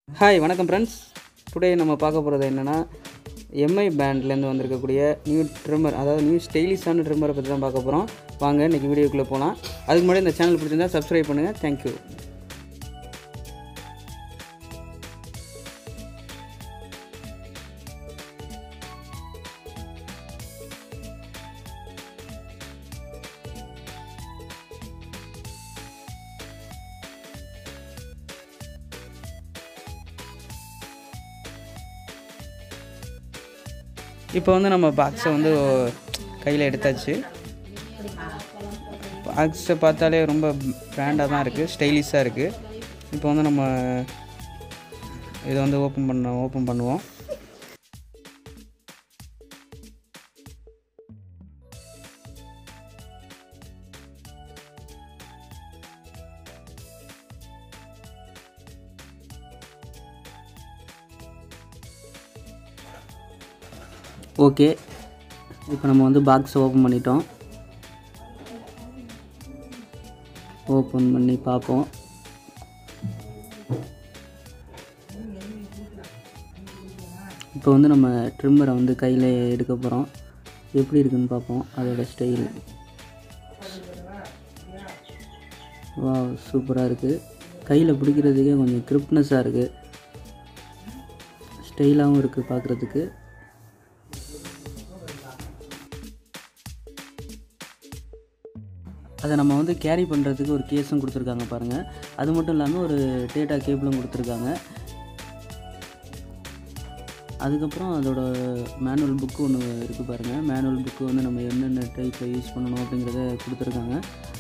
Hi வணக்கம் friends. Today நம்ம பார்க்க போகிறது என்னென்னா எம்ஐ பேண்ட்லேருந்து வந்திருக்கக்கூடிய நியூ ட்ரிம்மர், அதாவது நியூ ஸ்டைலிஷான ட்ரிம்மரை பற்றி தான் பார்க்க போகிறோம். வாங்க இன்றைக்கி வீடியோக்குள்ளே போகலாம். அதுக்கு முன்னாடி இந்த சேனல் பிடிச்சிருந்தா சப்ஸ்கிரைப் பண்ணுங்கள். தேங்க்யூ. இப்போ வந்து நம்ம பாக்ஸை வந்து கையில் எடுத்தாச்சு. பாக்ஸை பார்த்தாலே ரொம்ப பிராண்டாக தான் இருக்குது, ஸ்டைலிஷாக இருக்குது. இப்போ வந்து நம்ம இதை வந்து ஓப்பன் பண்ணுவோம். ஓகே, இப்போ நம்ம வந்து பாக்ஸை ஓப்பன் பண்ணிட்டோம். ஓப்பன் பண்ணி பார்ப்போம். இப்போ வந்து நம்ம ட்ரிம்மரை வந்து கையில் எடுக்க போகிறோம். எப்படி இருக்குன்னு பார்ப்போம். அதோட ஸ்டைல் சூப்பராக இருக்குது. கையில் பிடிக்கிறதுக்கே கொஞ்சம் கிரிப்னஸாக இருக்குது, ஸ்டைலாகவும் இருக்குது பார்க்குறதுக்கு. அதை நம்ம வந்து கேரி பண்ணுறதுக்கு ஒரு கேஸும் கொடுத்துருக்காங்க பாருங்கள். அது மட்டும் இல்லாமல் ஒரு டேட்டா கேபிளும் கொடுத்துருக்காங்க. அதுக்கப்புறம் அதோட மேனுவல் புக்கு ஒன்று இருக்குது பாருங்கள். மேனுவல் புக்கு வந்து நம்ம என்னென்ன டைப்பை யூஸ் பண்ணணும் அப்படிங்கிறத கொடுத்துருக்காங்க.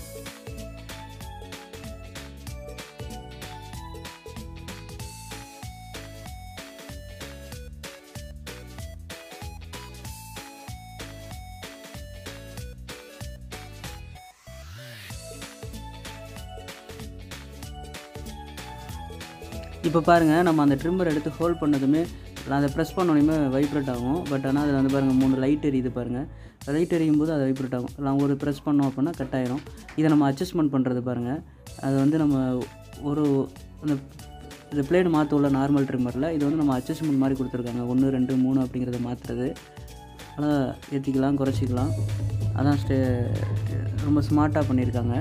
இப்போ பாருங்கள், நம்ம அந்த ட்ரிம்மர் எடுத்து ஹோல்ட் பண்ணதுமே அதை ப்ரெஸ் பண்ணோன்னே வைப்ரேட் ஆகும். பட் ஆனால் அதில் வந்து பாருங்கள் 3 லைட் எரியுது பாருங்கள். லைட் எரியும் போது அது வைப்ரேட் ஆகும். நான் ஒரு ப்ரெஸ் பண்ணோம் அப்படின்னா கட் ஆயிரும். இதை நம்ம அட்ஜஸ்ட்மெண்ட் பண்ணுறது பாருங்கள். அது வந்து நம்ம ஒரு இந்த பிளேடு மாற்ற நார்மல் ட்ரிம்மரில் இது வந்து நம்ம அட்ஜஸ்ட்மெண்ட் மாதிரி கொடுத்துருக்காங்க. 1 2 3 அப்படிங்கிறத மாற்றுறது. ஆனால் ஏற்றிக்கலாம், குறைச்சிக்கலாம். அதான் ரொம்ப ஸ்மார்ட்டாக பண்ணியிருக்காங்க.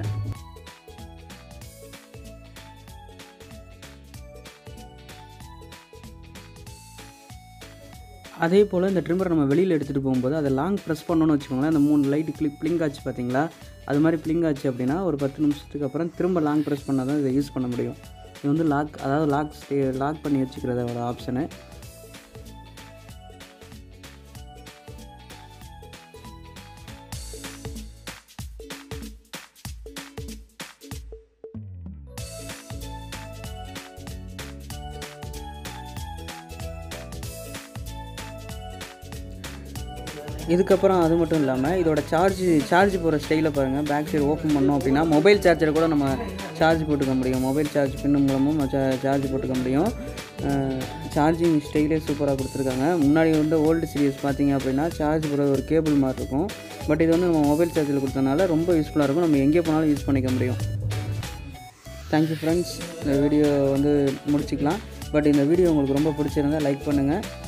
அதே போல் இந்த ட்ரிம்மரை நம்ம வெளியில் எடுத்துகிட்டு போகும்போது அதை லாங் ப்ரெஸ் பண்ணணும்னு வச்சுக்கோங்களேன். அந்த 3 லைட்டு பிளிங்க் ஆச்சு பார்த்தீங்களா, அது மாதிரி பிளிங்க் ஆச்சு அப்படின்னா ஒரு 10 நிமிஷத்துக்கு அப்புறம் திரும்ப லாங் ப்ரெஸ் பண்ணால் தான் இதை யூஸ் பண்ண முடியும். இது வந்து லாக் பண்ணி வச்சுக்கிறதோட ஆப்ஷனு. இதுக்கப்புறம் அது மட்டும் இல்லாமல் இதோட சார்ஜ் போகிற ஸ்டைலை பாருங்கள். பேக் சைடு ஓப்பன் பண்ணோம் அப்படின்னா மொபைல் சார்ஜரை கூட நம்ம சார்ஜ் போட்டுக்க முடியும். மொபைல் சார்ஜ் பின்னு மூலமும் சார்ஜ் போட்டுக்க முடியும். சார்ஜிங் ஸ்டைலே சூப்பராக கொடுத்துருக்காங்க. முன்னாடி வந்து ஓல்டு சீரியஸ் பார்த்திங்க அப்படின்னா சார்ஜ் போகிற ஒரு கேபிள் மாதிரி இருக்கும். பட் இது வந்து நம்ம மொபைல் சார்ஜில் கொடுத்தனால ரொம்ப யூஸ்ஃபுல்லாக இருக்கும். நம்ம எங்கே போனாலும் யூஸ் பண்ணிக்க முடியும். Thank you friends. இந்த வீடியோ வந்து முடிச்சிக்கலாம். பட் இந்த வீடியோ உங்களுக்கு ரொம்ப பிடிச்சிருந்தால் லைக் பண்ணுங்கள்.